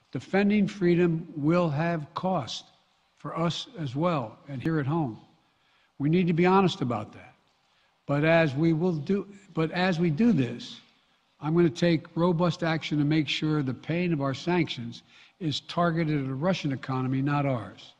Defending freedom will have cost for us as well, and here at home. We need to be honest about that. But as we do this, I'm going to take robust action to make sure the pain of our sanctions is targeted at the Russian economy, not ours.